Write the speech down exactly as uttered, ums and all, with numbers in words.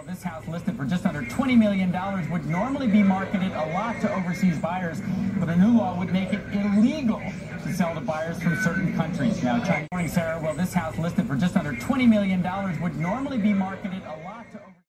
This house listed for just under twenty million dollars would normally be marketed a lot to overseas buyers, but a new law would make it illegal to sell to buyers from certain countries. Now, good morning, Sarah. Well, this house listed for just under twenty million dollars would normally be marketed a lot to overseas